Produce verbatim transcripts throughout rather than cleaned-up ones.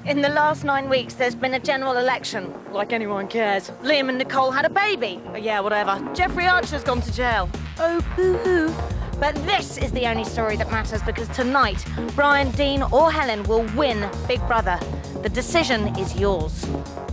In the last nine weeks, there's been a general election. Like anyone cares. Liam and Nicole had a baby. Oh, yeah, whatever. Jeffrey Archer's gone to jail. Oh, boo-hoo. But this is the only story that matters, because tonight, Brian, Dean or Helen will win Big Brother. The decision is yours.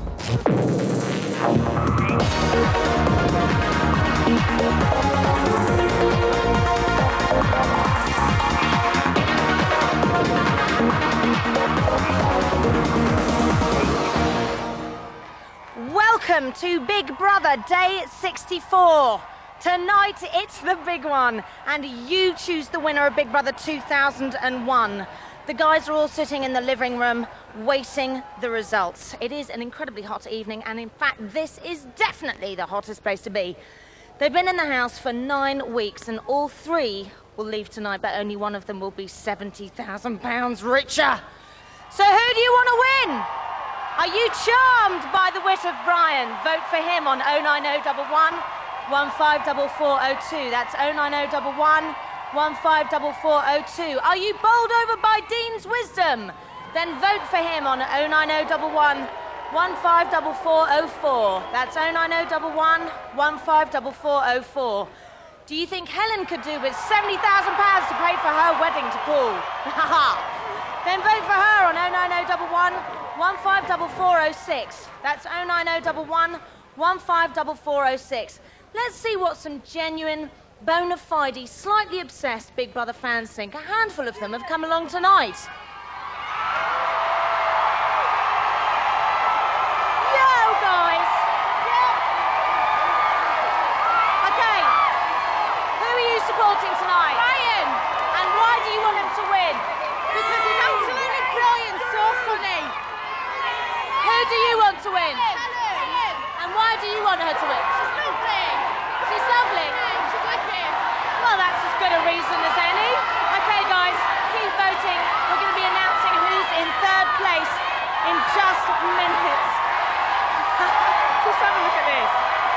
Welcome to Big Brother Day sixty-four. Tonight, it's the big one, and you choose the winner of Big Brother two thousand one. The guys are all sitting in the living room, waiting the results. It is an incredibly hot evening, and in fact, this is definitely the hottest place to be. They've been in the house for nine weeks, and all three will leave tonight, but only one of them will be seventy thousand pounds richer. So who do you want to win? Are you charmed by the wit of Brian? Vote for him on oh nine oh one one, one five four four oh two. That's oh nine oh one one, one five four four oh two. Are you bowled over by Dean's wisdom? Then vote for him on oh nine oh one one, one five four four oh four. That's oh nine oh one one, one five four four oh four. Do you think Helen could do with seventy thousand pounds to pay for her wedding to Paul? Then vote for her on oh nine oh one one, one five four four oh six. That's oh nine oh one one, one five four four oh six. Let's see what some genuine, bona fide, slightly obsessed Big Brother fans think. A handful of them have come along tonight. Yo, guys! Okay, who are you supporting tonight? Ryan! And why do you want him to win? Because he's absolutely brilliant, so funny. Who do you want to win? Helen. And why do you want her to win? She's lovely. She's lovely. Yeah, she's wicked. Well, that's as good a reason as any. Okay, guys, keep voting. We're going to be announcing who's in third place in just minutes. Just have a look at this.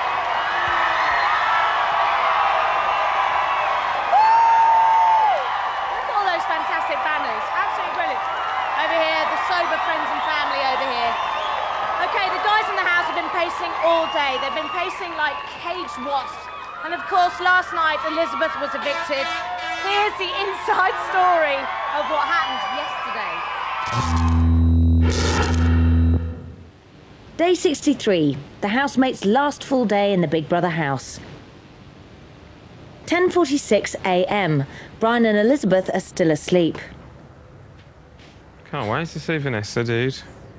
Look at all those fantastic banners. Absolutely brilliant. Over here, the sober friends and family over here. Okay, the guys in the house have been pacing all day. They've been pacing like caged wasps. And of course, last night, Elizabeth was evicted. Here's the inside story of what happened yesterday. Day sixty-three, the housemates' last full day in the Big Brother house. ten forty-six a m Brian and Elizabeth are still asleep. Can't wait to see Vanessa, dude.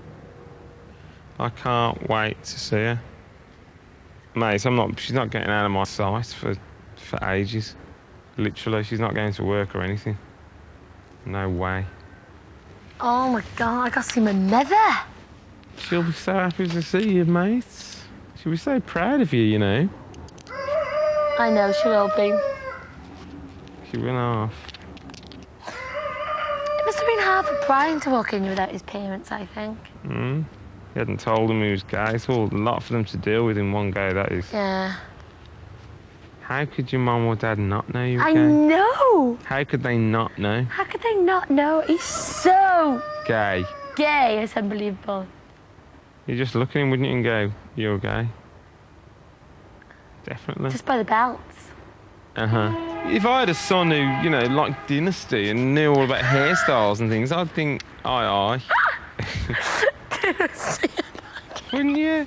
I can't wait to see her. Mate, I'm not, she's not getting out of my sight for, for ages. Literally, she's not going to work or anything. No way. Oh my God, I got to see my mother. She'll be so happy to see you, mate. She'll be so proud of you, you know. I know, she will be. She went off. It must have been hard for Brian to walk in without his parents, I think. Mm. He hadn't told them he was gay. It's all a lot for them to deal with in one go, that is. Yeah. How could your mum or dad not know you were I gay? know! How could they not know? How could they not know? He's so Gay. gay, it's unbelievable. You just look at him, wouldn't you, and go, you're gay. Definitely. Just by the belts. Uh-huh. If I had a son who, you know, liked Dynasty and knew all about hairstyles and things, I'd think, aye, aye. Wouldn't you?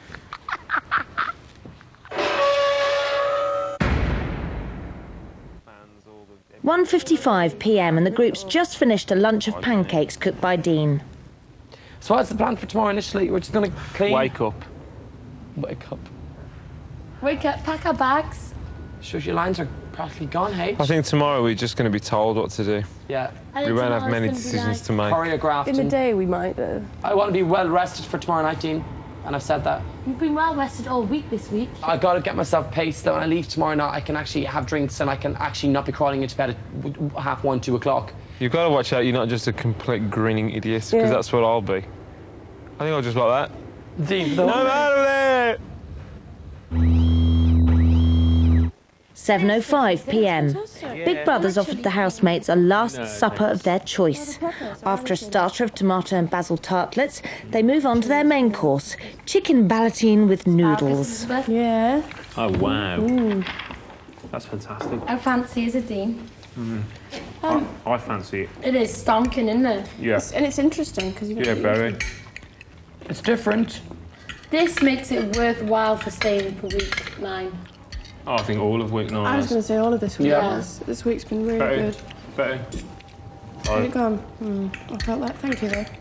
one fifty-five p m and the group's just finished a lunch of pancakes cooked by Dean. So what's the plan for tomorrow initially? We're just going to clean? Wake up. Wake up. Wake up, pack our bags. Shush, your lines are practically gone, H. I think tomorrow we're just going to be told what to do. Yeah. We won't have many decisions to make. Choreographed. In the day we might, though. I want to be well rested for tomorrow night, Dean. And I've said that. You've been well rested all week this week. I got to get myself paced, though. When I leave tomorrow night, I can actually have drinks and I can actually not be crawling into bed at half one, two o'clock. You've got to watch out you're not just a complete grinning idiot, because Yeah. that's what I'll be. I think I'll just like that. Dean, No, out of there! seven oh five p m. Big Brother's offered the housemates a last supper of their choice. After a starter of tomato and basil tartlets, they move on to their main course, chicken ballotine with noodles. Yeah. Oh, wow. Ooh. That's fantastic. How fancy is it, Dean? Mm. Um, I, I fancy it. It is stonking, isn't it? Yeah. It's, and it's interesting because you. Yeah, very. It's different. This makes it worthwhile for staying for week nine. Oh, I think all of week nine. I was going to say all of this week. Yeah. Has. This week's been really Better. good. Better. Where'd it gone? Hmm. I felt that. Thank you, though.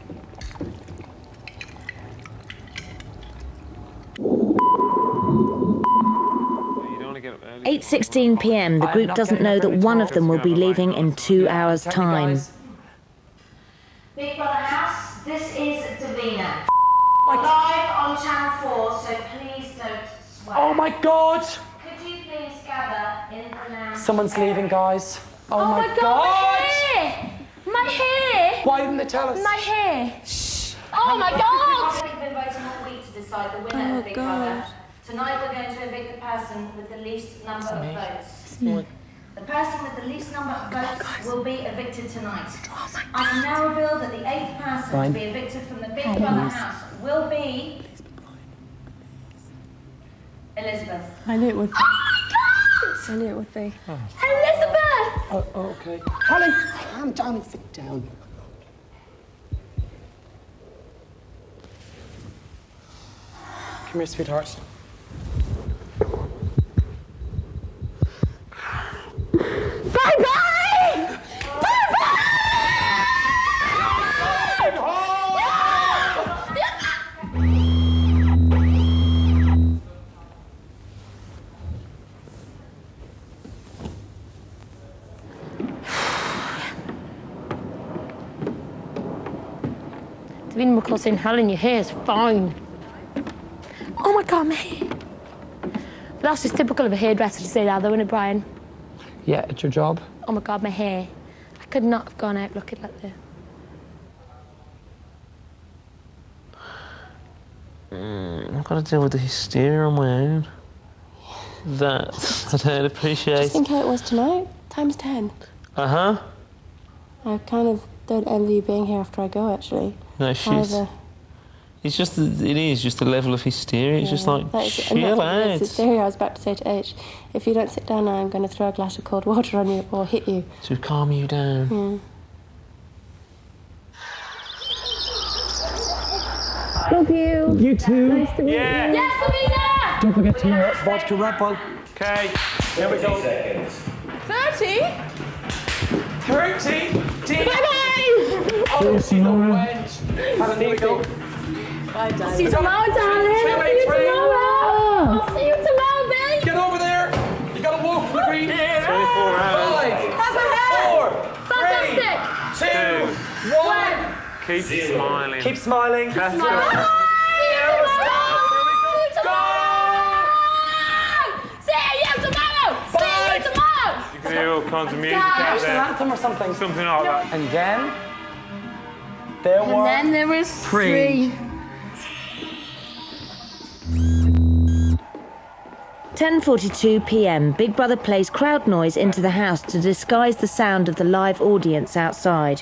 eight sixteen p m. The group doesn't know that one of them will be leaving in two hours' time. Big Brother House, this is Davina. Live on Channel four, so please don't swear. Oh my God! Could you please gather in the lounge? Someone's leaving, guys. Oh, Oh my, my God, my hair! My hair! Why didn't they tell us? My hair! Shh! Oh my God! We've been voting all week to decide the winner Oh, of Big God. Brother. Tonight we're going to evict the person with the least number of votes. The person with the least number of votes will be evicted tonight. I can now reveal that the eighth person Fine. to be evicted from the Big Brother house will be Elizabeth. I knew it would. Oh my God! I knew it would be. Elizabeth! Oh, oh, okay. Holly, calm down and sit down. Come here, sweetheart. Bye-bye! Davina McCall saying, Helen, your hair's fine. Oh my God, my hair. That's just typical of a hairdresser to say that, though, isn't it, Brian? Yeah, it's your job. Oh my God, my hair. I could not have gone out looking like this. Mm, I've got to deal with the hysteria on my own. That I don't appreciate. Just think how it was tonight. Times ten. Uh huh. I kind of don't envy you being here after I go, actually. No shit. However, It's just, the- it is just a level of hysteria. It's just yeah, like, that is- and chill that's- out. It's hysteria. I was about to say to H, if you don't sit down now, I'm going to throw a glass of cold water on you or hit you. To calm you down. Hmm. Love you. You too. Nice to meet Yeah. you. Yes, Davina! Don't forget to wear vodka Red Bull. Okay. Here we go. thirty? thirty. Bye-bye! Oh, she's a wench. Helen, here we go. Bye, Dad. See you tomorrow, darling. Three, I'll wait, see you three. tomorrow. I'll see you tomorrow, babe. Get over there. You gotta walk for the green. twenty-four hours. Five. How's my hair? Four. Fantastic. Two. Two. One. Keep smiling. Keep smiling. That's Smile. right. See you tomorrow. See you Go. tomorrow. See you tomorrow. See you tomorrow. You can hear all kinds of music Guys. out National there. anthem or something. Something like that. And then there And were then there was three. three. ten forty-two p m. Big Brother plays crowd noise into the house to disguise the sound of the live audience outside.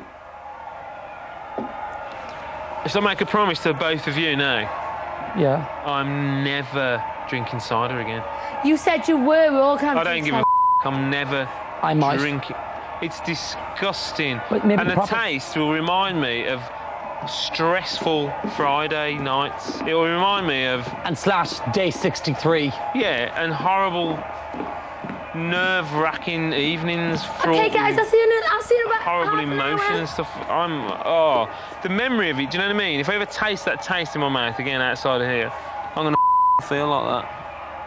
If I make a promise to both of you now, Yeah. I'm never drinking cider again. You said you were. We all can't. I don't give a f***. I'm never I might. drinking. It's disgusting. But maybe and the proper- taste will remind me of stressful Friday nights. It will remind me of, And slash day sixty-three. yeah, and horrible, nerve-wracking evenings. fraught Okay, guys. with I'll see you in. I'll see you in about horrible half an emotion hour. and stuff. I'm, oh, the memory of it, do you know what I mean? If I ever taste that taste in my mouth again outside of here, I'm gonna feel like that.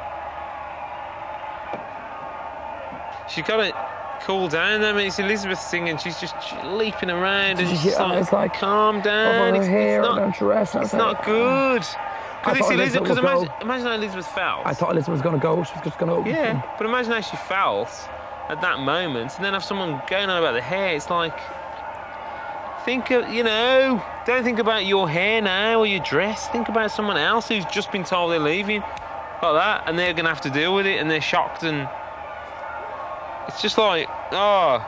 She's got to cool down. I mean, it's Elizabeth singing. She's just leaping around, and Did you she's hear- like, it's like calm down. over It's, her hair it's and her not, dress. it's not good. Because thought it's Elizabeth. Because Elizabeth would imagine, imagine how Elizabeth felt. I thought Elizabeth was going to go. She was just going to. Yeah, but imagine how she felt at that moment, and then have someone going on about the hair. It's like, think of, you know, don't think about your hair now or your dress. Think about someone else who's just been told they're leaving, like that, and they're going to have to deal with it, and they're shocked and It's just like, oh.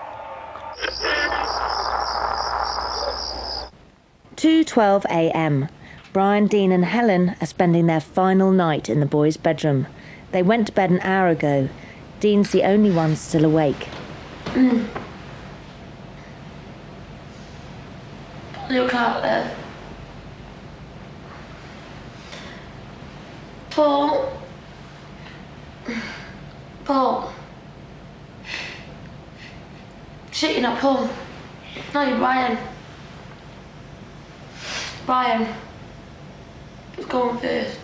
two twelve a m Brian, Dean and Helen are spending their final night in the boys' bedroom. They went to bed an hour ago. Dean's the only one still awake. Mm. Look out there. Paul. Paul. Shit, you're not Paul. No, you're Brian. Brian. Let's go on first.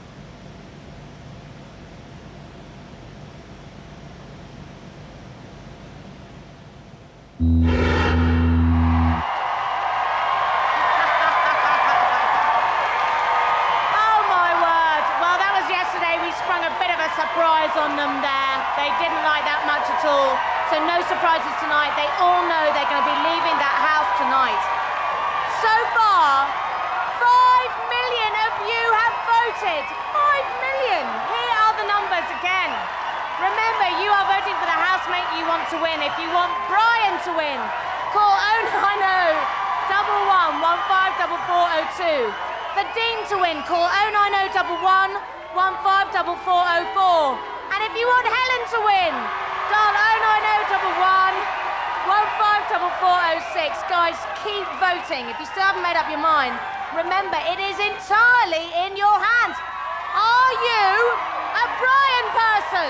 Surprise on them there. They didn't like that much at all. So no surprises tonight. They all know they're going to be leaving that house tonight. So far, five million of you have voted. Five million. Here are the numbers again. Remember, you are voting for the housemate you want to win. If you want Brian to win, call oh nine oh, one one, one five four four oh two. For Dean to win, call oh nine oh, one one, one five four four oh four. And if you want Helen to win, dial oh nine oh, one one, one five four four oh six. Guys, keep voting. If you still haven't made up your mind, remember, it is entirely in your hands. Are you a Brian person?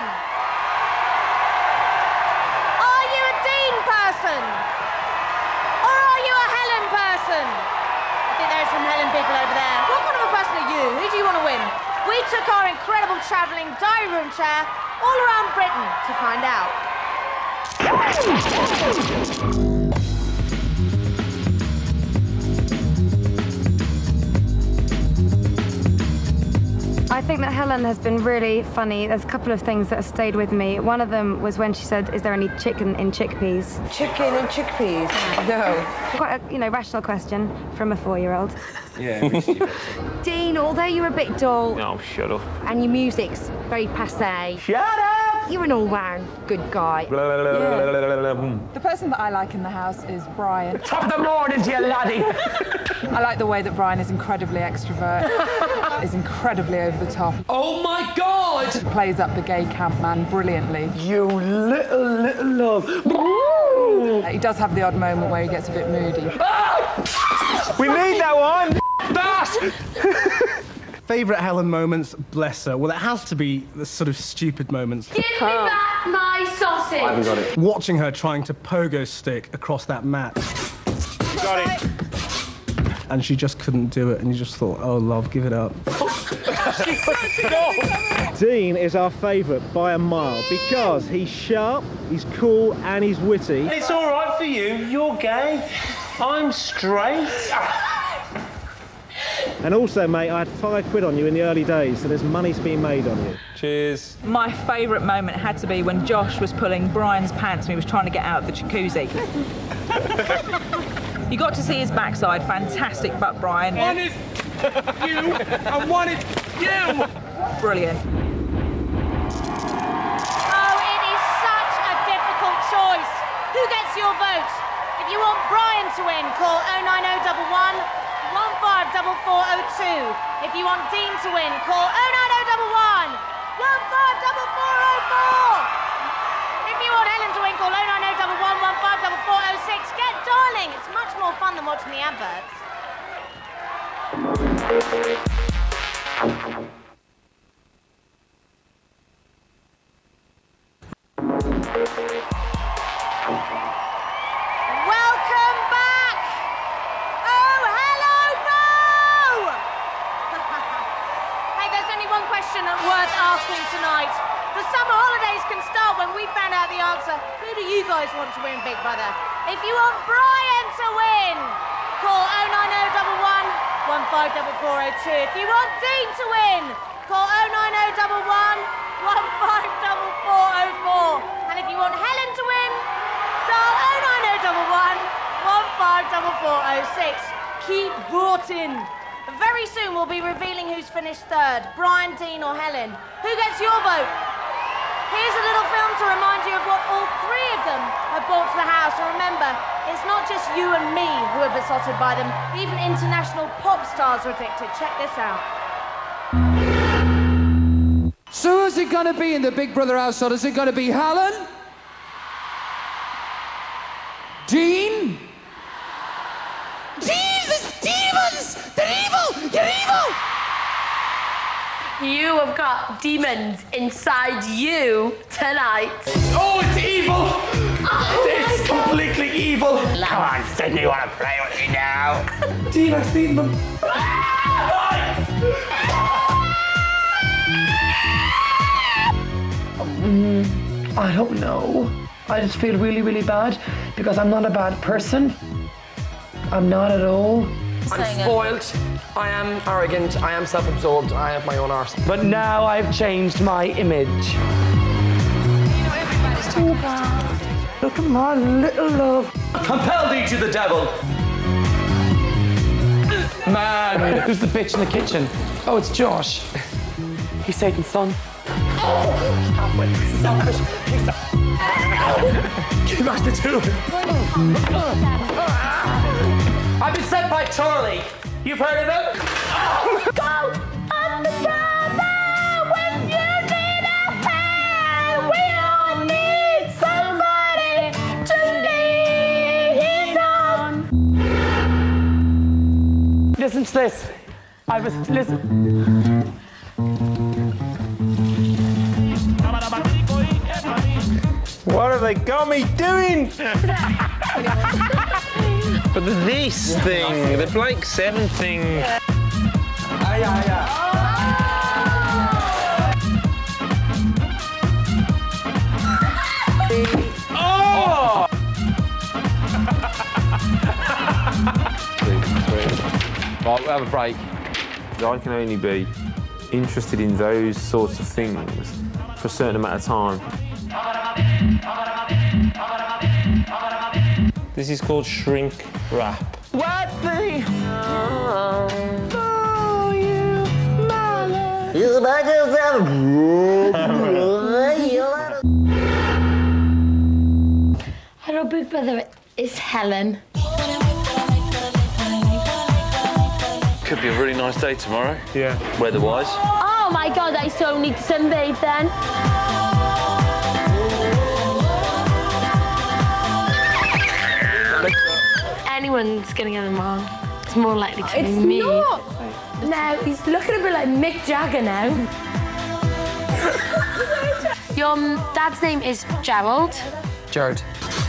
Are you a Dean person? Or are you a Helen person? I think there's some Helen people over there. What kind of a person are you? Who do you want to win? We took our incredible travelling diary room chair all around Britain to find out. I think that Helen has been really funny. There's a couple of things that have stayed with me. One of them was when she said, is there any chicken in chickpeas? Chicken in chickpeas? No. Quite a, you know, rational question from a four-year-old. Yeah, Dean, although you're a bit dull... Oh, shut up. And your music's very passé... Shut up! You're an all-round good guy. Yeah. The person that I like in the house is Brian. Top of the morning to you, laddie! I like the way that Brian is incredibly extrovert, is incredibly over the top. Oh my God! Plays up the gay camp man brilliantly. You little, little love. He does have the odd moment where he gets a bit moody. We need that one! That! Favourite Helen moments, bless her. Well, it has to be the sort of stupid moments. Give me back my sausage! I haven't got it. Watching her trying to pogo stick across that mat. Got it. And she just couldn't do it, and you just thought, oh, love, give it up. Dean is our favourite by a mile because he's sharp, he's cool, and he's witty. It's all right for you. You're gay. I'm straight. And also, mate, I had five quid on you in the early days, so there's money's being made on you. Cheers. My favourite moment had to be when Josh was pulling Brian's pants and he was trying to get out of the jacuzzi. You got to see his backside. Fantastic butt, Brian. One is you and one is you. Brilliant. Oh, it is such a difficult choice. Who gets your vote? If you want Brian to win, call oh nine oh, one one, one five four four oh two. If you want Dean to win, call oh nine oh, one one, one five four four oh four. If you want Helen to win, call oh nine oh, one one, one five four four oh six. Get dialing. It's much more fun than watching the adverts. Welcome back! Oh, hello, Bo! Hey, there's only one question worth asking tonight. The summer holidays can start when we found out the answer. Who do you guys want to win Big Brother? If you want Brian to win, call oh nine oh, one one, one five four four oh two. If you want Dean to win, call oh nine oh, one one, one five four four oh four. And if you want Helen to win, dial oh nine oh, one one, one five four four oh six. Keep voting. Very soon we'll be revealing who's finished third, Brian, Dean or Helen. Who gets your vote? Here's a little film to remind you of what all three of them have brought to the house. And remember, it's not just you and me who are besotted by them. Even international pop stars are addicted. Check this out. So who's it going to be in the Big Brother household? Is it going to be Helen? Dean? Jesus, demons! They're evil! You're evil! You have got demons inside you tonight. Oh, it's evil! Oh it's completely evil! Come on, Sydney, you want to play with me now? Dean, I've seen them. um, I don't know. I just feel really, really bad because I'm not a bad person. I'm not at all. I'm spoiled. I am arrogant. I am self-absorbed. I have my own arse. But now I've changed my image. Too bad. Look at my little love. Compel thee to the devil. Man, who's the bitch in the kitchen? Oh, it's Josh. He's Satan's son. Oh, selfish. He's a... Give us the two. I've been sent by Charlie. You've heard of him? Go undercover when you need a hand. We all need somebody to lean on. Listen to this. I was listen. What have they got me doing? But this thing, the Blake seven thing. Aye, aye, aye. Oh! Right, we'll have a break. I can only be interested in those sorts of things for a certain amount of time. This is called shrink wrap. What the? Oh, you mother. You like yourself. Hello, Big Brother. It's Helen. Could be a really nice day tomorrow. Yeah. Weather-wise. Oh my God, I so need to sunbathe then. Anyone's gonna get him wrong. It's more likely to It's be me. not. No, he's looking a bit like Mick Jagger now. Your dad's name is Gerald. Jared.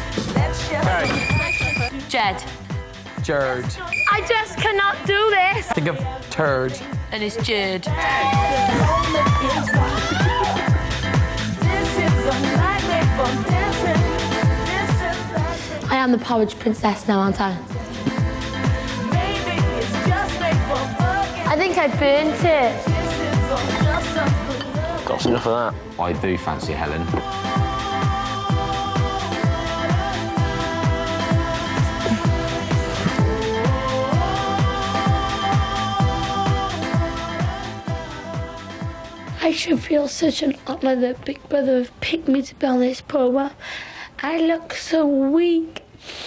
Jed. Jared. I just cannot do this. Think of turd. And it's Jed. I am the porridge princess now, aren't I? I think I burnt it. Got enough of that. I do fancy Helen. I should feel such an honour that Big Brother have picked me to be on this programme. I look so weak.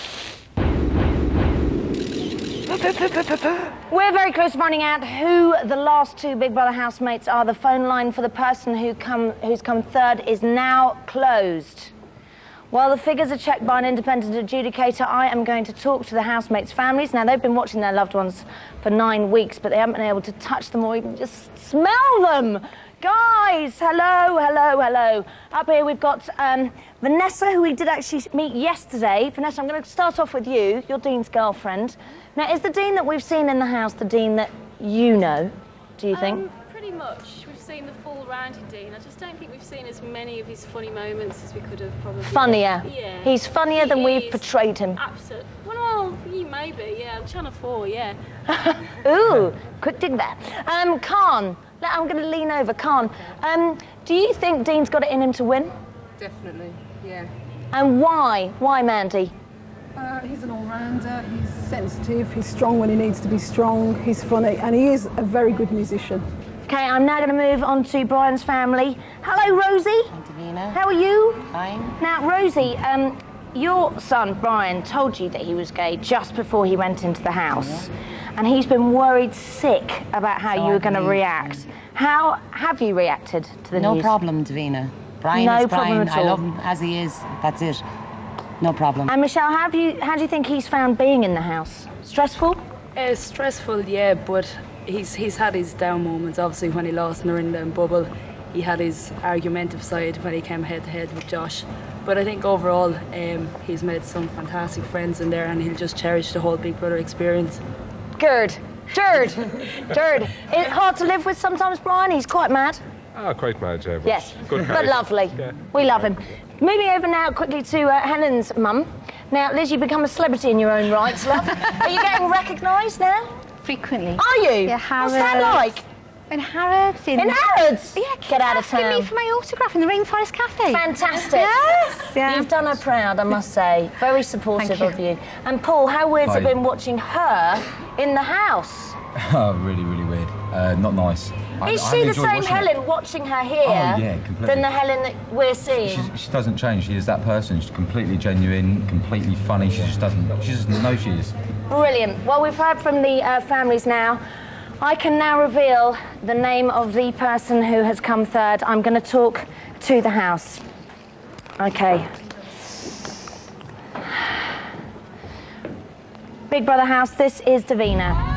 We're very close to finding out who the last two Big Brother housemates are. The phone line for the person who come, who's come third is now closed. While the figures are checked by an independent adjudicator, I am going to talk to the housemates' families. Now, they've been watching their loved ones for nine weeks, but they haven't been able to touch them or even just smell them. Guys, hello, hello, hello. Up here we've got um, Vanessa, who we did actually meet yesterday. Vanessa, I'm going to start off with you. You're Dean's girlfriend. Now, is the Dean that we've seen in the house the Dean that you know, do you think? Um, pretty much. We've seen the full rounded Dean. I just don't think we've seen as many of his funny moments as we could have probably. Funnier? Yeah. He's funnier he than we've is. portrayed him. Absolutely. Well, you maybe, yeah. Channel four, yeah. Ooh, quick dig there. Um, Khan, I'm going to lean over. Khan, um, do you think Dean's got it in him to win? Definitely, yeah. And why? Why, Mandy? Uh, he's an all-rounder, he's sensitive, he's strong when he needs to be strong, he's funny, and he is a very good musician. Okay, I'm now going to move on to Brian's family. Hello, Rosie. Davina. How are you? Fine. Now, Rosie, um, your son, Brian, told you that he was gay just before he went into the house. Yeah. And he's been worried sick about how so you were going to believe. react. How have you reacted to the no news? No problem, Davina. Brian no is Brian. Problem at all. I love him as he is. That's it. No problem. And Michelle, how do you, how do you think he's found being in the house? Stressful? Uh, stressful, yeah, but he's he's had his down moments. Obviously, when he lost Narinda and Bubble, he had his argumentative side when he came head to head with Josh. But I think overall, um, he's made some fantastic friends in there, and he'll just cherish the whole Big Brother experience. Good. Jared. Jared. It's hard to live with sometimes, Brian. He's quite mad. Ah, quite mad, yeah. But yes, good but lovely. Yeah. We love him. Moving over now quickly to uh, Helen's mum. Now, Liz, you've become a celebrity in your own right, love. Are you getting recognised now? Frequently. Are you? Yeah, Harrods. What's that like? In Harrods. In, in Harrods? Yeah, get out of town. Asking me for my autograph in the Rainforest Cafe. Fantastic. Yes. Yeah. You've done her proud, I must say. Very supportive you. of you. And Paul, how weird's it been watching her in the house? Oh, really, really weird. Uh, not nice. Is I, she I the same Helen it. watching her here oh, yeah, completely. than the Helen that we're seeing? She's, she doesn't change. She is that person. She's completely genuine, completely funny. She just doesn't. She doesn't know she is. Brilliant. Well, we've heard from the uh, families now. I can now reveal the name of the person who has come third. I'm going to talk to the house. Okay. Big Brother house, this is Davina.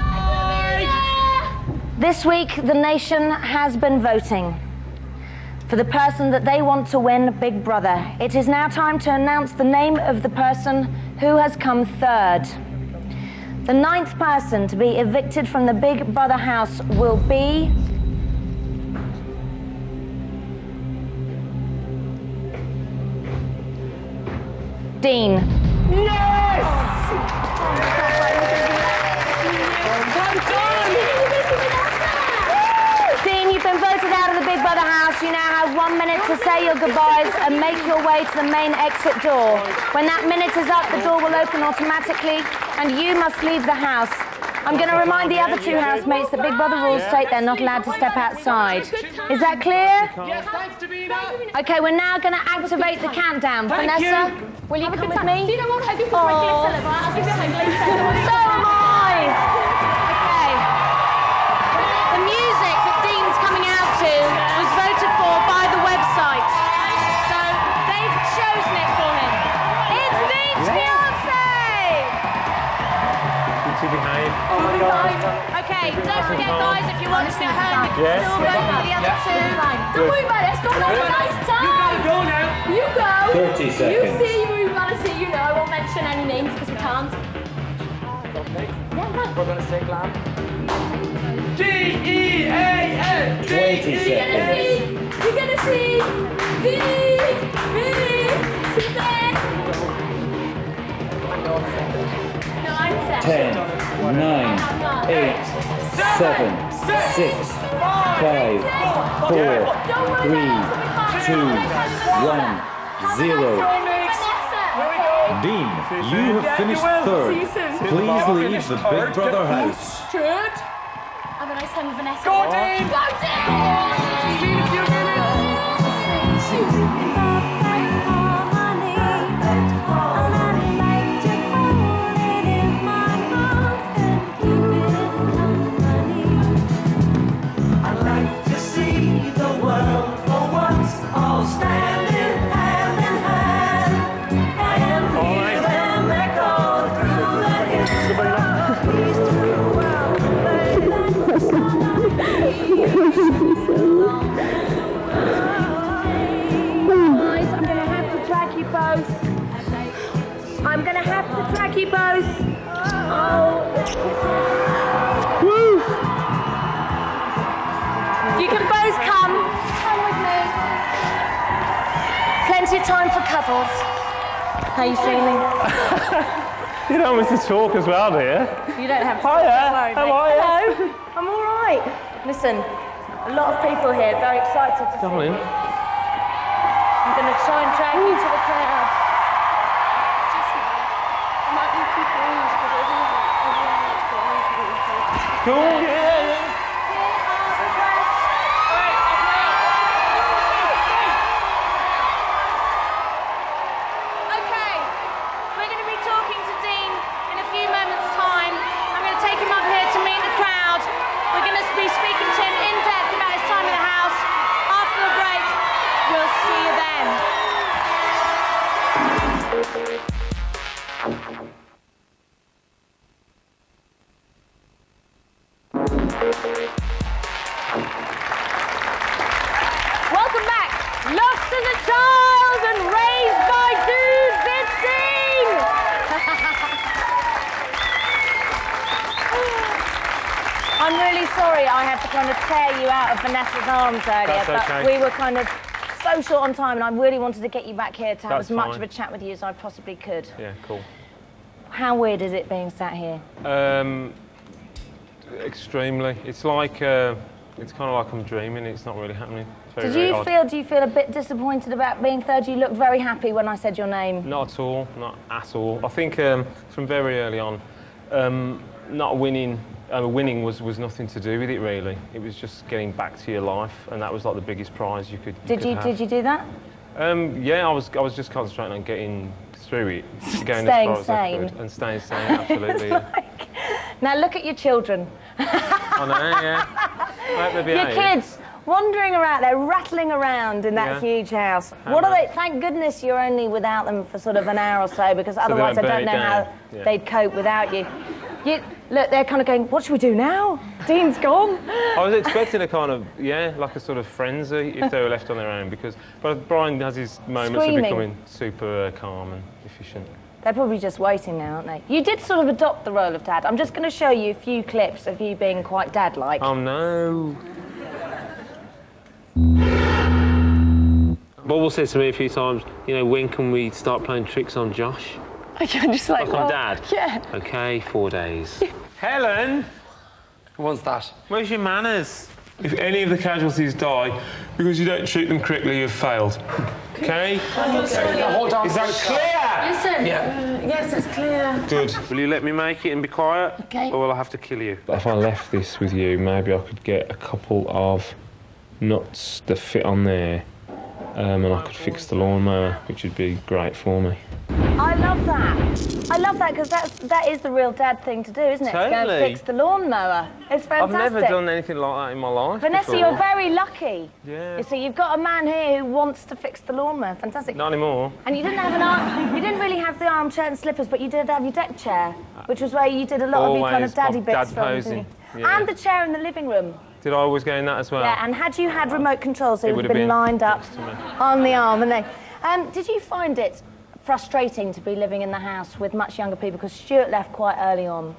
This week, the nation has been voting for the person that they want to win Big Brother. It is now time to announce the name of the person who has come third. The ninth person to be evicted from the Big Brother house will be... Dean. Yes! Dean, you've been voted out of the Big Brother house. You now have one minute to say your goodbyes and make your way to the main exit door. When that minute is up, the door will open automatically and you must leave the house. I'm going to remind the other two housemates that Big Brother rules state they're not allowed to step outside. Is that clear? Yes, thanks, Davina. Okay, we're now going to activate the countdown. Thank Vanessa, you. will you Have come a with good me? time. Dina won't have you put my glitter level. I'll give you my glitter. So am I. Okay. The music that Dean's coming out to was voted for by the website. So they've chosen it for him. It's Vince Beyonce! To behave. Oh my God. Okay, don't forget, guys, if you want to go home, you can Yes. still vote for the other Yeah. two. Don't worry about it. It's going to have a nice time. You gotta go now. You go. thirty You seconds. see who you want to see. You know, I won't mention any names because we can't. Okay. Yeah, right. We're gonna say glam. G E A N. twenty You're gonna seconds. see. You're gonna see. Vinny. Vinny. Suzanne. No, I'm set. ten, nine, eight, seven, six, five, four, three, two, one, zero. Dean, you have finished third. Please leave the Big Brother house. Good. Have a nice time with Vanessa. Go, Dean. Go, Dean. See you in a few minutes. Guys, I'm going to have to track you both. I'm going to have to track you both. Oh. Woo. You can both come. Come with me. Plenty of time for cuddles. How are you feeling? You don't want to talk as well, do you? You don't have to. Hiya. Don't worry, How mate. are you? Hello. I'm all right. Listen, a lot of people here very excited to see Darling. you. I'm going to try and drag you to the crowd. Cool, yeah, yeah. I'm really sorry I had to kind of tear you out of Vanessa's arms earlier, That's but okay. we were kind of so short on time and I really wanted to get you back here to have That's as much fine. of a chat with you as I possibly could. Yeah, cool. How weird is it being sat here? Um, extremely. It's like, uh, it's kind of like I'm dreaming. It's not really happening. It's very, Did very you odd. feel, do you feel a bit disappointed about being third? You looked very happy when I said your name. Not at all, not at all. I think um, from very early on, um, not winning, uh, winning was, was nothing to do with it really. It was just getting back to your life, and that was like the biggest prize you could. You Did could you, have. did you do that? Um, yeah, I was. I was just concentrating on getting through it, going Staying as far sane. as I could, and staying sane. Absolutely. Yeah. Now look at your children. I know. Yeah. I hope they Your behave. kids wandering around, they're rattling around in that Yeah. huge house. How What are nice. they? Thank goodness you're only without them for sort of an hour or so, because otherwise I don't don't burn know it how down. Yeah. they'd cope without you. You look, they're kind of going, what should we do now? Dean's gone. I was expecting a kind of, yeah, like a sort of frenzy if they were left on their own, because but Brian has his moments Screaming. of becoming super uh, calm and efficient. They're probably just waiting now, aren't they? You did sort of adopt the role of dad. I'm just going to show you a few clips of you being quite dad-like. Oh no. Bob said to me a few times, you know, when can we start playing tricks on Josh? Okay, just like, Like on well, Dad? Yeah. Okay, four days. Helen! Who wants that? Where's your manners? If any of the casualties die because you don't treat them correctly, you've failed. Okay? Okay. Now, hold on. Is that clear? Listen. Yeah. Uh, yes, it's clear. Good. Will you let me make it and be quiet? Okay. Or will I have to kill you? If I left this with you, maybe I could get a couple of nuts that fit on there, um, and I could fix the lawnmower, which would be great for me. I love that. I love that because that's that is the real dad thing to do, isn't it? To go Totally. and fix the lawnmower. It's fantastic. I've never done anything like that in my life Vanessa, before. you're very lucky. Yeah. You see, you've got a man here who wants to fix the lawnmower. Fantastic. Not anymore. And you didn't have an arm. You didn't really have the armchair and slippers, but you did have your deck chair, which was where you did a lot of your kind of Always daddy my bits dad from. posing, didn't you? yeah. And the chair in the living room. Did I always go in that as well? Yeah, and had you had remote controls, they It would have would been, have been lined up next to me. on the arm. And they. Um, did you find it frustrating to be living in the house with much younger people? Because Stuart left quite early on.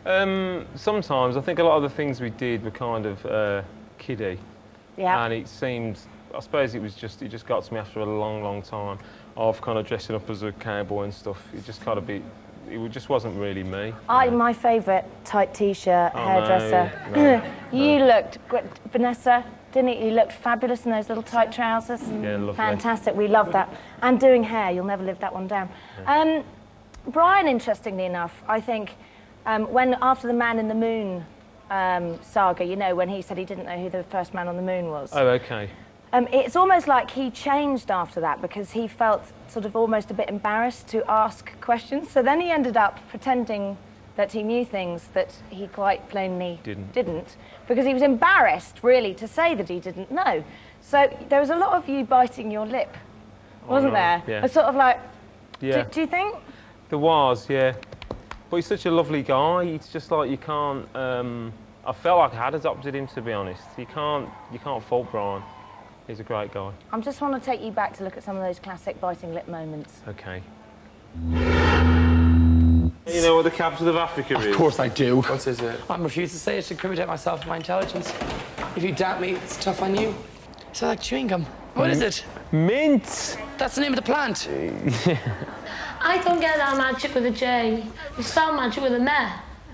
Um, sometimes. I think a lot of the things we did were kind of uh, kiddie. Yeah. And it seemed, I suppose it was just, it just got to me after a long, long time of kind of dressing up as a cowboy and stuff. It just kind of be, it just wasn't really me. I, my favourite tight t-shirt, Oh, hairdresser. no, no, you looked, great. Vanessa, didn't you? You looked fabulous in those little tight trousers. Yeah, lovely. Fantastic, we love that. And doing hair, you'll never live that one down. Um, Brian, interestingly enough, I think, um, when after the Man in the Moon um, saga, you know, when he said he didn't know who the first man on the moon was. Oh, okay. Um, it's almost like he changed after that because he felt sort of almost a bit embarrassed to ask questions. So then he ended up pretending that he knew things that he quite plainly Didn't. didn't because he was embarrassed, really, to say that he didn't know. So there was a lot of you biting your lip, wasn't Oh, no. there? Yeah. A sort of like, Yeah. do, do you think? There was, yeah. But he's such a lovely guy. It's just like you can't. Um, I felt like I had adopted him, to be honest. You can't. You can't fault Brian. He's a great guy. I just want to take you back to look at some of those classic biting lip moments. Okay. You know what the capital of Africa is? Of course I do. What is it? I refuse to say it to incriminate myself and my intelligence. If you doubt me, it's tough on you. It's like chewing gum. What is it? Mint! That's the name of the plant. I don't get that magic with a J. You spell magic with a meh.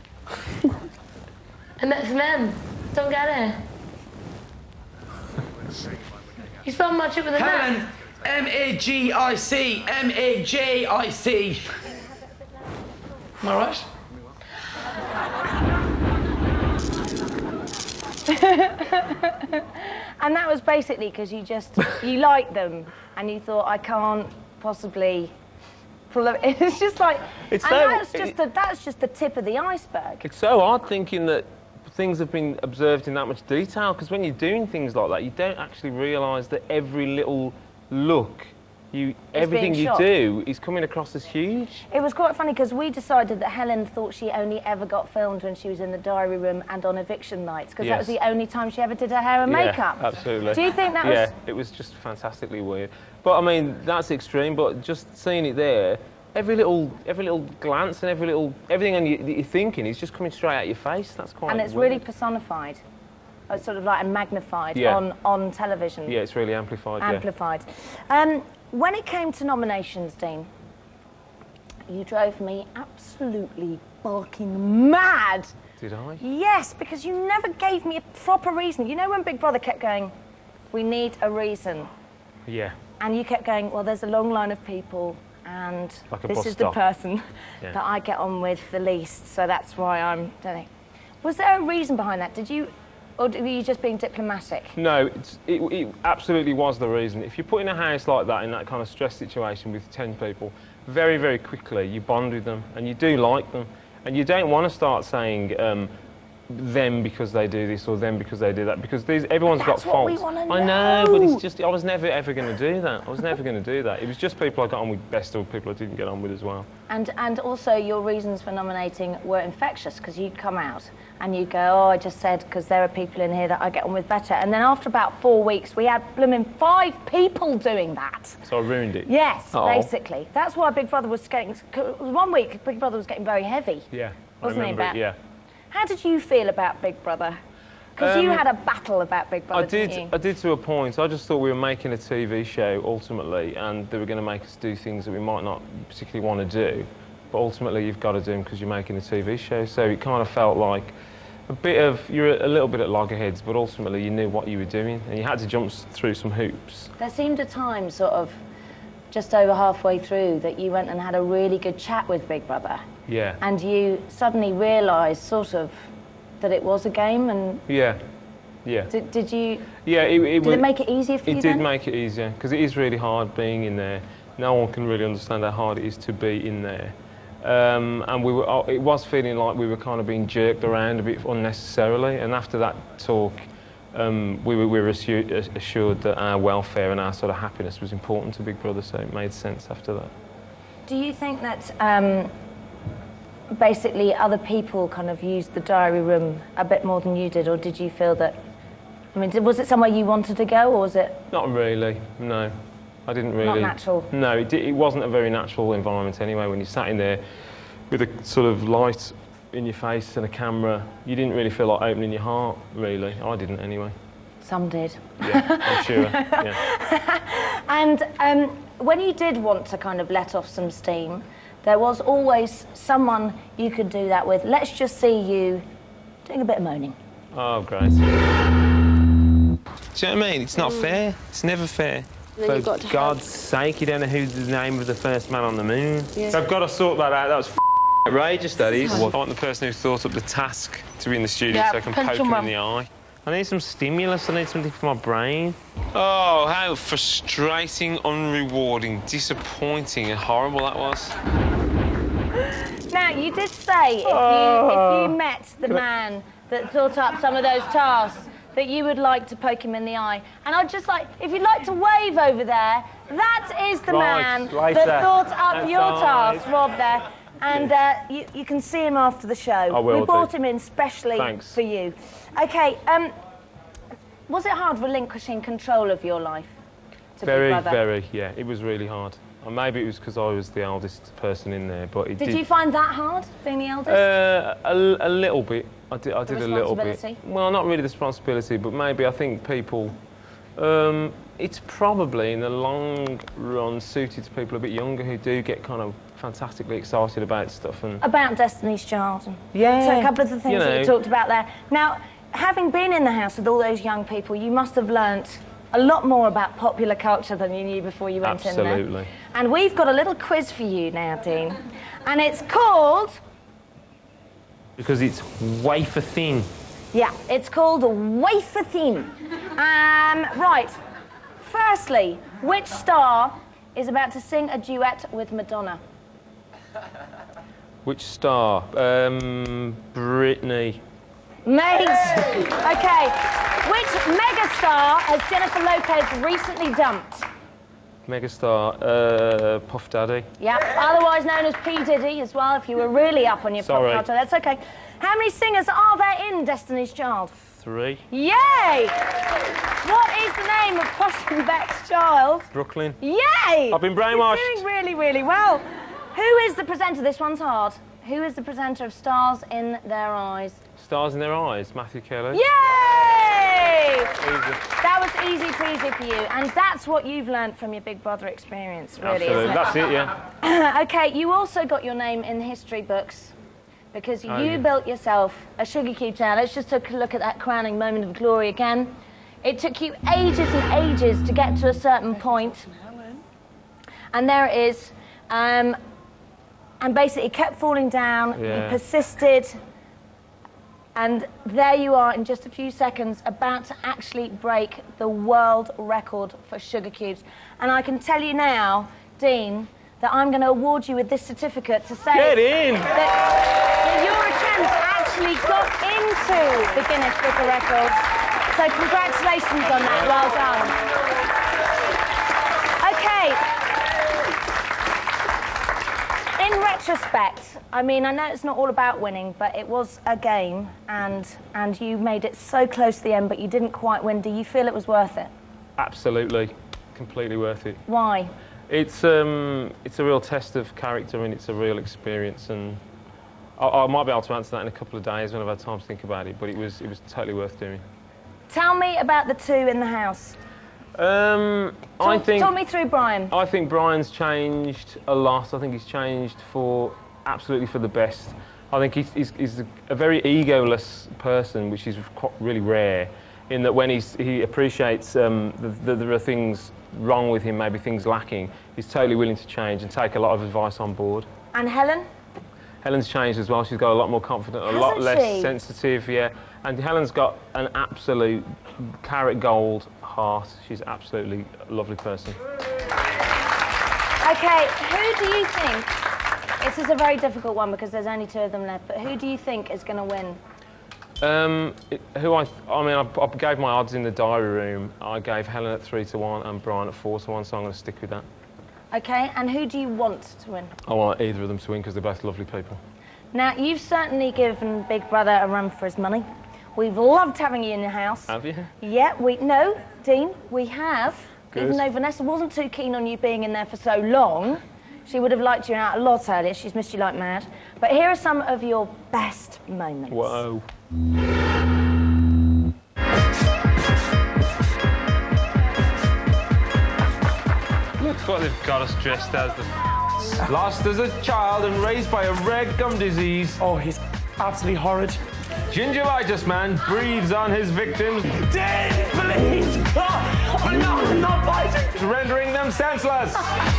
And that's men. Don't get it. You spell magic with a meh. Helen, M A G I C, M A J I C. Am I right? And that was basically because you just, you liked them and you thought, I can't possibly pull them. It's just like, It's and so- that's just, the, that's just the tip of the iceberg. It's so odd thinking that things have been observed in that much detail, because when you're doing things like that, you don't actually realise that every little look, you, everything being you shot. do is coming across as huge. It was quite funny because we decided that Helen thought she only ever got filmed when she was in the diary room and on eviction nights, because that was Yes. the only time she ever did her hair and Yeah, makeup. absolutely. Do you think that yeah, was... it was just fantastically weird. But I mean, that's extreme, but just seeing it there, every little, every little glance and every little, everything on you, that you're thinking is just coming straight out your face. That's quite. And it's weird. really personified. It's sort of like magnified Yeah. on, on television. Yeah, it's really amplified. Amplified. Um, when it came to nominations, Dean, you drove me absolutely barking mad. Did I? Yes, because you never gave me a proper reason. You know when Big Brother kept going, we need a reason. Yeah. And you kept going, well, there's a long line of people and Like a this bus is stop. the person Yeah. that I get on with the least, so that's why I'm doing it. Was there a reason behind that? Did you, or were you just being diplomatic? No, it's, it, it absolutely was the reason. If you put in a house like that, in that kind of stress situation with ten people, very, very quickly you bond with them and you do like them. And you don't want to start saying um, them because they do this or them because they do that, because these, everyone's That's got what we faults. wanna I know, but know. it's just, I was never ever going to do that. I was never going to do that. It was just people I got on with best or people I didn't get on with as well. And, and also your reasons for nominating were infectious, because you'd come out and you'd go, oh, I just said because there are people in here that I get on with better. And then after about four weeks, we had blooming five people doing that. So I ruined it. Yes, Uh-oh. basically. That's why Big Brother was getting, one week Big Brother was getting very heavy. Yeah, I Wasn't he, remember Bat? it, yeah. How did you feel about Big Brother? Because Um, you had a battle about Big Brother, I did, didn't you? I did to a point. I just thought we were making a T V show ultimately, and they were going to make us do things that we might not particularly want to do. But ultimately, you've got to do them because you're making a T V show. So it kind of felt like a bit of, you're a little bit at loggerheads, but ultimately you knew what you were doing, and you had to jump s- through some hoops. There seemed a time, sort of, just over halfway through, that you went and had a really good chat with Big Brother. Yeah. And you suddenly realised, sort of, that it was a game, and Yeah. Yeah. did, did you... Yeah, it, it Did was, it make it easier for it you did then? make it easier, because it is really hard being in there. No one can really understand how hard it is to be in there. Um, and we were, oh, it was feeling like we were kind of being jerked around a bit unnecessarily. And after that talk, um, we were, we were assured, assured that our welfare and our sort of happiness was important to Big Brother, so it made sense after that. Do you think that um, basically other people kind of used the diary room a bit more than you did, or did you feel that... I mean, did, was it somewhere you wanted to go, or was it... Not really, no. I didn't really... Not natural? No, it, di- it wasn't a very natural environment anyway. When you sat in there with a sort of light in your face and a camera, you didn't really feel like opening your heart, really. I didn't anyway. Some did. Yeah, I'm sure, yeah. And um, when you did want to kind of let off some steam, there was always someone you could do that with. Let's just see you doing a bit of moaning. Oh, great. Do you know what I mean? It's not fair. It's never fair. Then For you've got to God's sake, you don't know who's the name of the first man on the moon. Yeah. So I've got to sort that out. That was f outrageous, that is. I want the person who thought up the task to be in the studio Yeah, so I can punch poke him him in up. the eye. I need some stimulus. I need something for my brain. Oh, how frustrating, unrewarding, disappointing and horrible that was. Now, you did say if, Oh. you, if you met the man that thought up some of those tasks, that you would like to poke him in the eye. And I'd just like, if you'd like to wave over there, that is the Right, man right that there. thought up That's your right. task, Rob, there. And uh, you, you can see him after the show. I will we brought do. him in specially Thanks. for you. OK, um, was it hard relinquishing control of your life to Big Very, Brother? very, yeah. It was really hard. And maybe it was because I was the eldest person in there, but it Did did... you find that hard, being the eldest? Uh, a, a little bit. I did, I The did a little bit. responsibility? Well, not really the responsibility, but maybe I think people... Um, it's probably, in the long run, suited to people a bit younger who do get kind of fantastically excited about stuff. And About Destiny's Child. And Yeah, So a couple of the things you that you know. talked about there. Now, having been in the house with all those young people, you must have learnt a lot more about popular culture than you knew before you went in there. Absolutely. And we've got a little quiz for you now, Dean. And it's called... Because it's wafer thin. Yeah, it's called Wafer Thin. Um, right. Firstly, which star is about to sing a duet with Madonna? Which star? Um, Britney. Mate! OK. Which megastar has Jennifer Lopez recently dumped? Megastar. Uh, Puff Daddy. Yeah, otherwise known as P. Diddy as well, if you were really up on your pop Sorry. culture. That's OK. How many singers are there in Destiny's Child? Three. Yay! What is the name of Possum Beck's child? Brooklyn. Yay! I've been brainwashed. You're doing really, really well. Who is the presenter? This one's hard. Who is the presenter of Stars in Their Eyes? Stars in Their Eyes, Matthew Kelly. Yay! Easy. That was easy peasy for you, and that's what you've learned from your Big Brother experience, really, Absolutely. isn't it? That's it, yeah. Okay, you also got your name in the history books because Oh, you yeah. built yourself a sugar cube tower. Let's just take a look at that crowning moment of glory again. It took you ages and ages to get to a certain point, and there it is. Um, and basically, it kept falling down. Yeah. You persisted. And there you are in just a few seconds about to actually break the world record for sugar cubes. And I can tell you now, Dean, that I'm going to award you with this certificate to say Get in. That, that your attempt actually got into the Guinness Book of Records. So congratulations on that, well done. Okay. In retrospect, I mean, I know it's not all about winning, but it was a game, and and you made it so close to the end, but you didn't quite win. Do you feel it was worth it? Absolutely. Completely worth it. Why? It's um, it's a real test of character and it's a real experience, and I, I might be able to answer that in a couple of days when I've had time to think about it. But it was it was totally worth doing. Tell me about the two in the house. Um, Talk, I think. talk me through Brian. I think Brian's changed a lot. I think he's changed for absolutely for the best. I think he's, he's, he's a, a very egoless person, which is quite, really rare. In that when he's, he appreciates um, that there are things wrong with him, maybe things lacking, he's totally willing to change and take a lot of advice on board. And Helen? Helen's changed as well. She's got a lot more confident, a Hasn't lot less she? sensitive, yeah. And Helen's got an absolute carrot gold heart. She's absolutely a lovely person. Okay, who do you think, this is a very difficult one because there's only two of them left, but who do you think is going to win? Um, it, who I, I mean, I, I gave my odds in the diary room. I gave Helen at three to one and Brian at four to one, so I'm going to stick with that. Okay, and who do you want to win? I want either of them to win because they're both lovely people. Now, you've certainly given Big Brother a run for his money. We've loved having you in the house. Have you? Yeah, we, no, Dean, we have. Good. Even though Vanessa wasn't too keen on you being in there for so long, she would have liked you out a lot earlier. She's missed you like mad. But here are some of your best moments. Whoa. Looks what they've got us dressed as. The lost as a child and raised by a red gum disease. Oh, he's absolutely horrid. Gingivitis man breathes on his victims. Dead, please! Oh, I'm not, I'm not biting! Rendering them senseless.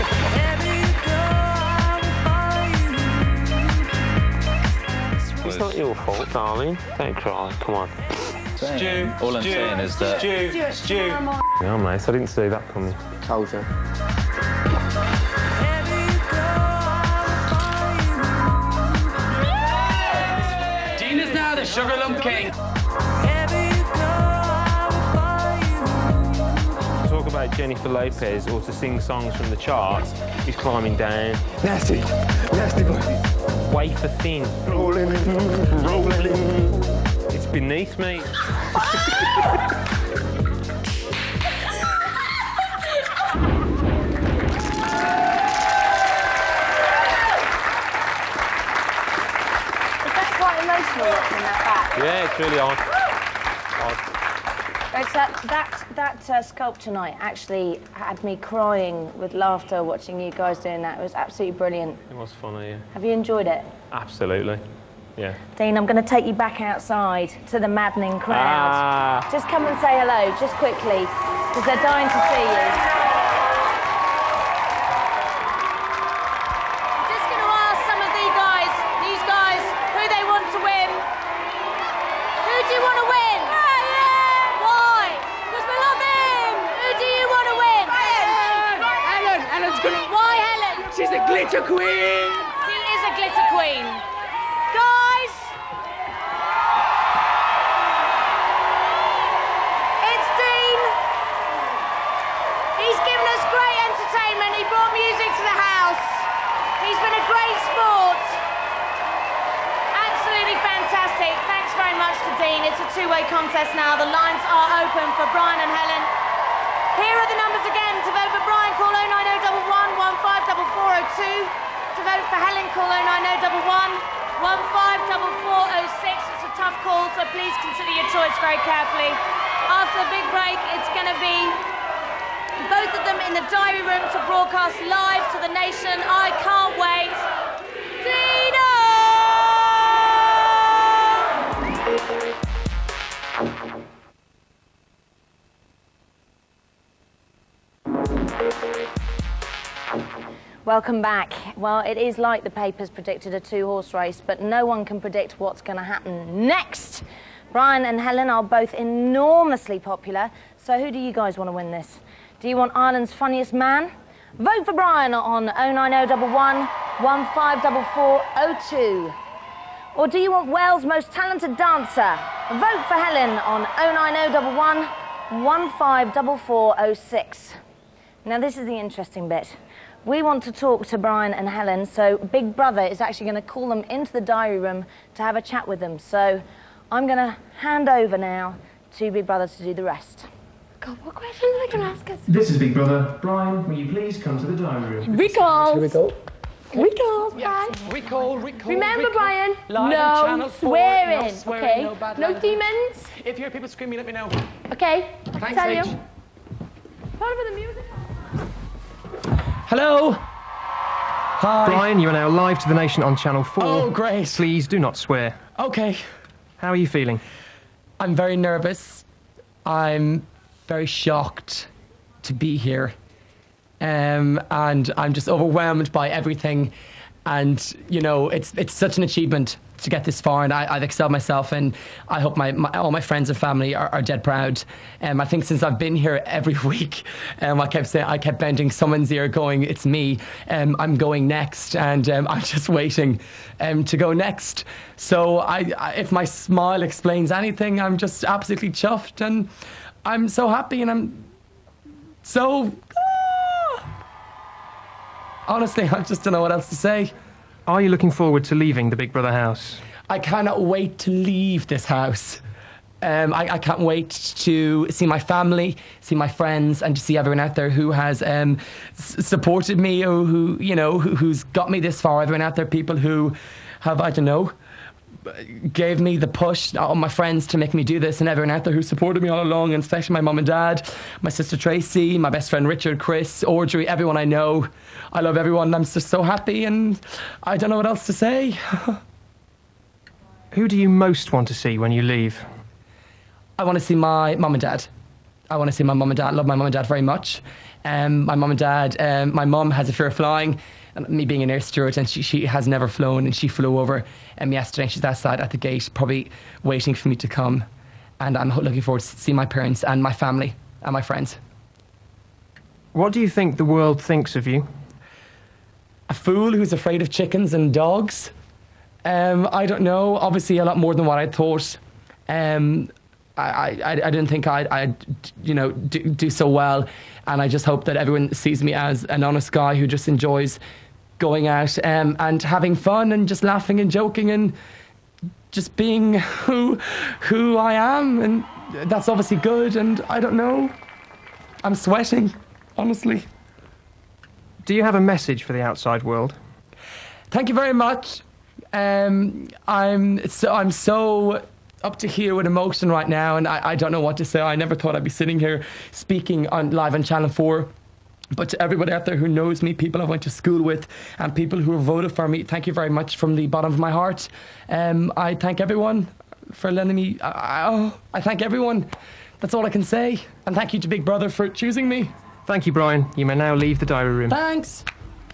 It's not your fault, darling. Don't cry. Come on. Stu, all I'm Stu, saying is that... Stu, Stu. Yeah, mate, I didn't see that coming. Told you. Dean is now the Sugar Lump King. Talk about Jennifer Lopez or to sing songs from the charts, he's climbing down. Nasty, nasty boy. Wafer thin. Rolling in, rolling in. It's beneath me. Yeah, it's really odd. odd. Right, that that, that uh, sculpture night actually had me crying with laughter watching you guys doing that. It was absolutely brilliant. It was funny, yeah. Have you enjoyed it? Absolutely, yeah. Dean, I'm going to take you back outside to the maddening crowd. Ah. Just come and say hello, just quickly, because they're dying to see you. She's a glitter queen! She is a glitter queen. Guys! It's Dean. He's given us great entertainment. He brought music to the house. He's been a great sport. Absolutely fantastic. Thanks very much to Dean. It's a two-way contest now. The lines are open for Brian and Helen. Here are the numbers again. To vote for Brian, call oh nine oh one one one five four four oh two. to vote for Helen, call oh nine oh one one, one five four four oh six. It's a tough call, so please consider your choice very carefully. After the big break, it's going to be both of them in the diary room to broadcast live to the nation. I can't wait. Dino! Welcome back. Well, it is like the papers predicted a two-horse race, but no one can predict what's going to happen next. Brian and Helen are both enormously popular, so who do you guys want to win this? Do you want Ireland's funniest man? Vote for Brian on oh nine oh one one, one five four four oh two. Or do you want Wales' most talented dancer? Vote for Helen on oh nine oh one one, one five four four oh six. Now, this is the interesting bit. We want to talk to Brian and Helen, so Big Brother is actually going to call them into the diary room to have a chat with them. So I'm going to hand over now to Big Brother to do the rest. God, what questions are they going to ask us? This is Big Brother. Brian, will you please come to the diary room? Recalls. Here we go. Recalls, Brian. Recall, recall, Remember, recall. Brian, Live no on Channel four, swearing, no swearing, okay? no bad No language. demons. If you hear people screaming, let me know. Okay, I Thanks, tell H. you. What about the music? Hello. Hi. Brian, you are now live to the nation on Channel four. Oh, great. Please do not swear. Okay. How are you feeling? I'm very nervous. I'm very shocked to be here. Um, and I'm just overwhelmed by everything. And, you know, it's it's such an achievement to get this far, and I, I've excelled myself, and I hope my, my all my friends and family are, are dead proud. Um, I think since I've been here every week, um, I kept saying, I kept bending someone's ear going, it's me, um, I'm going next, and um, I'm just waiting um, to go next. So I, I, if my smile explains anything, I'm just absolutely chuffed, and I'm so happy, and I'm so... Honestly, I just don't know what else to say. Are you looking forward to leaving the Big Brother house? I cannot wait to leave this house. Um, I, I can't wait to see my family, see my friends, and to see everyone out there who has um, s- supported me, or who, you know, who, who's got me this far. Everyone out there, people who have, I don't know, gave me the push, all my friends, to make me do this, and everyone out there who supported me all along, and especially my mum and dad, my sister Tracy, my best friend Richard, Chris, Audrey, everyone I know. I love everyone, and I'm just so happy, and I don't know what else to say. Who do you most want to see when you leave? I want to see my mum and dad. I want to see my mum and dad. I love my mum and dad very much. Um, my mum and dad, um, my mum has a fear of flying, and me being an air steward, and she, she has never flown, and she flew over um, yesterday. She's outside at the gate, probably waiting for me to come. And I'm looking forward to see my parents and my family and my friends. What do you think the world thinks of you? A fool who's afraid of chickens and dogs. Um, I don't know. Obviously, a lot more than what I thought. Um, I, I, I didn't think I'd, I'd you know, do, do so well. And I just hope that everyone sees me as an honest guy who just enjoys going out um, and having fun and just laughing and joking and just being who, who I am. And that's obviously good. And I don't know. I'm sweating, honestly. Do you have a message for the outside world? Thank you very much. Um, I'm so I'm so up to here with emotion right now, and I, I don't know what to say. I never thought I'd be sitting here speaking on live on Channel four. But to everybody out there who knows me, people I went to school with, and people who have voted for me, thank you very much from the bottom of my heart. Um, I thank everyone for letting me. I, oh, I thank everyone. That's all I can say. And thank you to Big Brother for choosing me. Thank you, Brian. You may now leave the diary room. Thanks.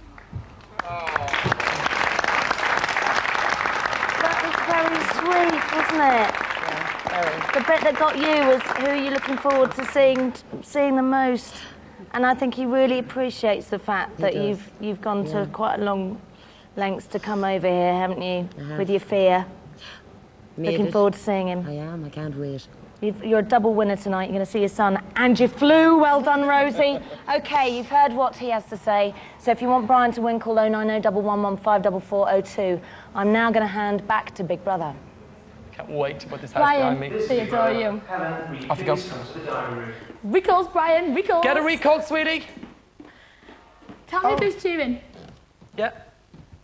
Sweet, wasn't it? Yeah, very. The bit that got you was who are you looking forward to seeing seeing the most, and I think he really appreciates the fact He that does. you've you've gone Yeah. to quite a long lengths to come over here, haven't you? I have. With your fear. Made Looking it. forward to seeing him. I am, I can't wait. You've, you're a double winner tonight. You're going to see your son, and you flew. Well done, Rosie. Okay, you've heard what he has to say. So if you want Brian to win, call oh nine oh one one, one five four four oh two. I'm now going to hand back to Big Brother. Can't wait to put this house Brian, behind me. they adore you. Off you go. Recalls, Brian, recalls. Get a recall, sweetie. Tell me who's cheering. Yeah.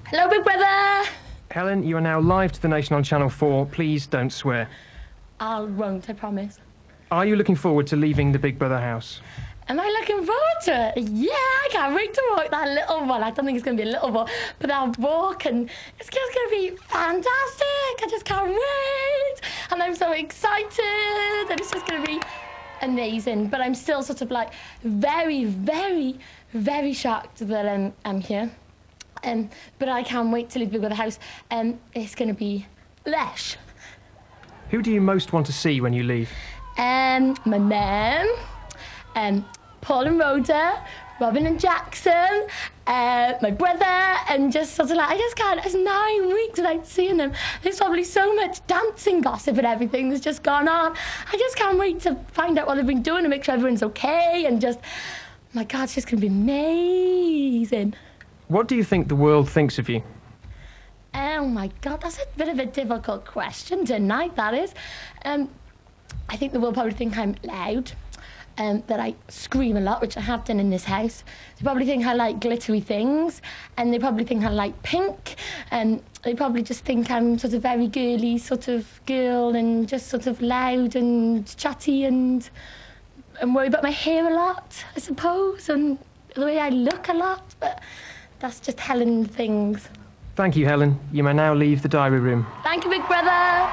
Hello, Big Brother. Helen, you are now live to the Nation on Channel four. Please don't swear. I won't, I promise. Are you looking forward to leaving the Big Brother house? Am I looking forward to it? Yeah, I can't wait to walk that little one. I don't think it's going to be a little one, but I'll walk and it's just going to be fantastic. I just can't wait. And I'm so excited and it's just going to be amazing. But I'm still sort of like very, very, very shocked that I'm, I'm here. Um, but I can't wait to leave Big Brother house. Um, it's going to be lush. Who do you most want to see when you leave? Um, my mum, um, Paul and Rhoda, Robin and Jackson, uh, my brother, and just sort of like, I just can't, it's nine weeks without seeing them. There's probably so much dancing gossip and everything that's just gone on. I just can't wait to find out what they've been doing and make sure everyone's okay and just, my God, it's just going to be amazing. What do you think the world thinks of you? Oh my God, that's a bit of a difficult question tonight, that is. Um, I think the world probably think I'm loud. Um, that I scream a lot, which I have done in this house. They probably think I like glittery things, and they probably think I like pink, and they probably just think I'm sort of very girly sort of girl, and just sort of loud and chatty, and and worry about my hair a lot, I suppose, and the way I look a lot, but that's just Helen things. Thank you, Helen. You may now leave the diary room. Thank you, Big Brother.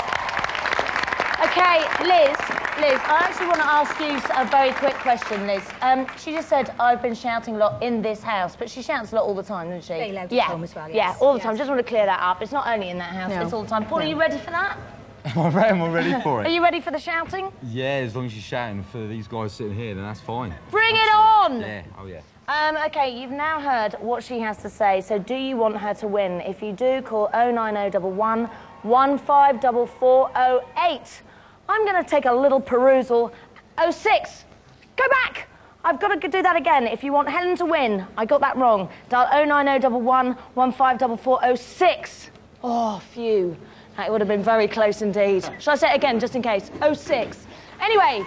Okay, Liz, Liz, I actually want to ask you a very quick question, Liz. Um, she just said I've been shouting a lot in this house, but she shouts a lot all the time, doesn't she? Very loud at yeah. home as well, yes. Yeah, all the Yes. time. Just want to clear that up. It's not only in that house, No. it's all the time. Paul, No. are you ready for that? I'm ready, I'm ready for Are it. you ready for the shouting? Yeah, as long as you're shouting for these guys sitting here, then that's fine. Bring it on! Yeah, oh yeah. Um, okay, you've now heard what she has to say, so do you want her to win? If you do, call oh nine oh one one, one five four four oh eight. I'm going to take a little perusal. oh six. Go back! I've got to do that again. If you want Helen to win, I got that wrong. Dial oh nine oh one one, one five four four oh six. Oh, phew. That would have been very close indeed. Shall I say it again, just in case? oh six. Anyway.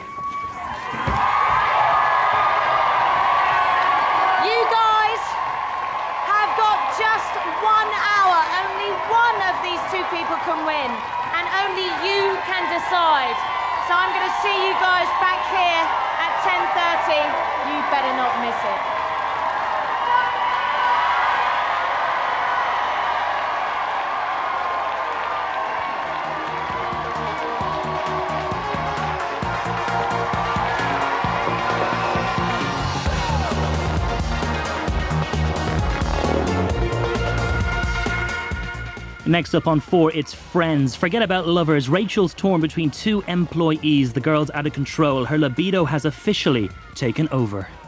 You guys have got just one hour. Only one of these two people can win. And only you can decide. So I'm going to see you guys back here at ten thirty. You better not miss it. Next up on four, it's Friends. Forget about lovers. Rachel's torn between two employees. The girl's out of control. Her libido has officially taken over.